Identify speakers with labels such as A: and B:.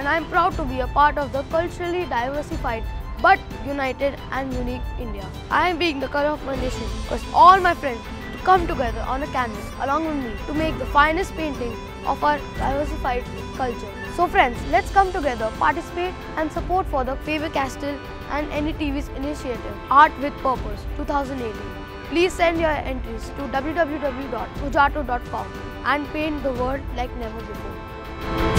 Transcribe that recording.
A: and I am proud to be a part of the culturally diversified but united and unique India. I am being the color of my nation because all my friends come together on a canvas along with me to make the finest painting of our diversified culture. So friends, let's come together, participate and support for the Faber-Castell and NDTV's initiative Art with Purpose 2018. Please send your entries to www.pujato.com and paint the world like never before.